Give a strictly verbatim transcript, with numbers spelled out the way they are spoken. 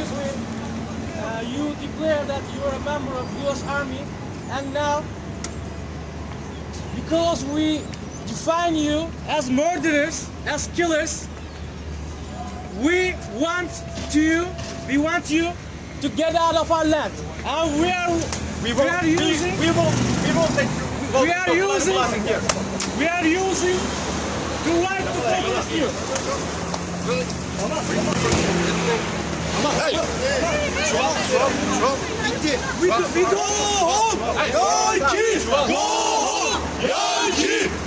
previously uh, you declared that you are a member of U S Army, and now, because we define you as murderers, as killers, we want to, we want you to get out of our land. And we are, we, will, we are using, we will, we will take, we, will we are using, here. we are using the right to protest you. Hey! Şu an, şu an, şu an bitti. We go, we go home! Go home! Go home!